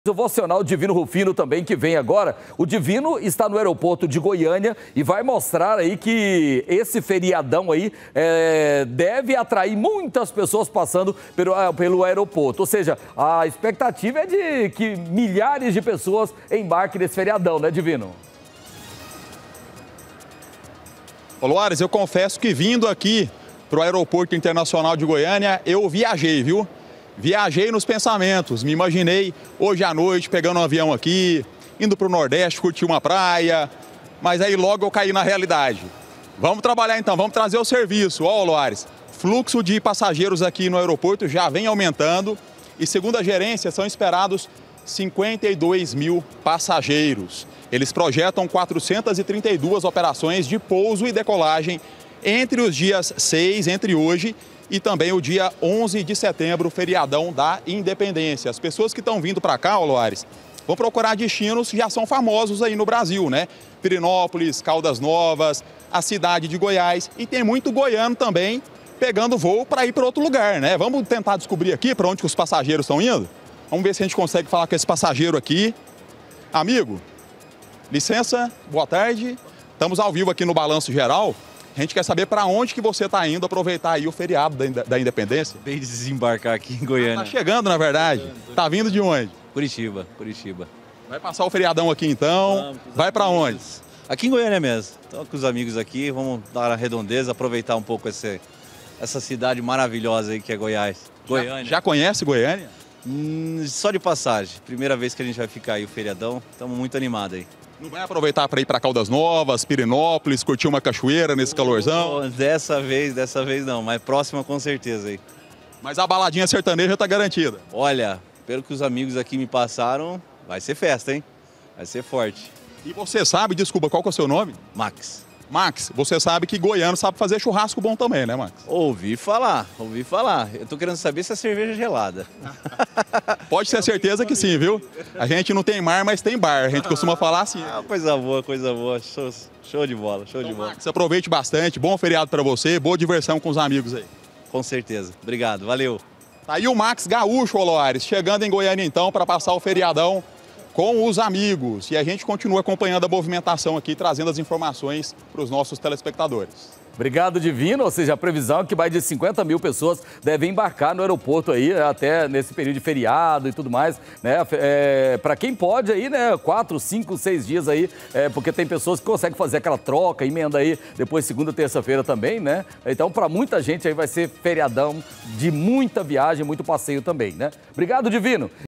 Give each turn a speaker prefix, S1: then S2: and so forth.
S1: Eu vou acionar o Divino Rufino também, que vem agora. O Divino está no aeroporto de Goiânia e vai mostrar aí que esse feriadão aí deve atrair muitas pessoas passando pelo aeroporto. Ou seja, a expectativa é de que milhares de pessoas embarquem nesse feriadão, né, Divino?
S2: Ô Loares, eu confesso que vindo aqui para o Aeroporto Internacional de Goiânia, eu viajei, viu? Viajei nos pensamentos, me imaginei hoje à noite pegando um avião aqui, indo para o Nordeste, curtir uma praia, mas aí logo eu caí na realidade. Vamos trabalhar então, vamos trazer o serviço. Ó, Loares, fluxo de passageiros aqui no aeroporto já vem aumentando e segundo a gerência são esperados 52 mil passageiros. Eles projetam 432 operações de pouso e decolagem entre os dias 6, entre hoje e também o dia 11 de setembro, feriadão da Independência. As pessoas que estão vindo para cá, Loares, vão procurar destinos que já são famosos aí no Brasil, né? Pirenópolis, Caldas Novas, a cidade de Goiás. E tem muito goiano também pegando voo para ir para outro lugar, né? Vamos tentar descobrir aqui para onde que os passageiros estão indo? Vamos ver se a gente consegue falar com esse passageiro aqui. Amigo, licença, boa tarde. Estamos ao vivo aqui no Balanço Geral. A gente quer saber para onde que você está indo aproveitar aí o feriado da Independência.
S3: Acabei de desembarcar aqui em Goiânia.
S2: Tá chegando, na verdade. Tá vindo de onde?
S3: Curitiba.
S2: Vai passar o feriadão aqui então. Vai para onde?
S3: Aqui em Goiânia mesmo. Estou com os amigos aqui, vamos dar a redondeza, aproveitar um pouco essa cidade maravilhosa aí que é Goiás. Goiânia.
S2: Já conhece Goiânia?
S3: Só de passagem. Primeira vez que a gente vai ficar aí o feriadão. Estamos muito animados aí.
S2: Não vai aproveitar para ir para Caldas Novas, Pirenópolis, curtir uma cachoeira nesse calorzão?
S3: Dessa vez não, mas próxima com certeza aí.
S2: Mas a baladinha sertaneja tá garantida.
S3: Olha, pelo que os amigos aqui me passaram, vai ser festa, hein? Vai ser forte.
S2: E você sabe, desculpa, qual que é o seu nome?
S3: Max.
S2: Max, você sabe que goiano sabe fazer churrasco bom também, né, Max?
S3: Ouvi falar. Eu tô querendo saber se a cerveja é gelada.
S2: Pode ter certeza que sim, viu? A gente não tem mar, mas tem bar. A gente costuma falar assim.
S3: Ah, coisa boa. Show de bola,
S2: Max, aproveite bastante. Bom feriado para você, boa diversão com os amigos aí.
S3: Com certeza. Obrigado, valeu.
S2: Tá aí o Max Gaúcho, Loares, chegando em Goiânia então para passar o feriadão com os amigos. E a gente continua acompanhando a movimentação aqui, trazendo as informações para os nossos telespectadores.
S1: Obrigado, Divino. Ou seja, a previsão é que mais de 50 mil pessoas devem embarcar no aeroporto aí, até nesse período de feriado e tudo mais, né? Para quem pode aí, né? 4, 5, 6 dias aí, porque tem pessoas que conseguem fazer aquela troca, emenda aí depois segunda, terça-feira também, né? Então, para muita gente aí vai ser feriadão de muita viagem, muito passeio também, né? Obrigado, Divino.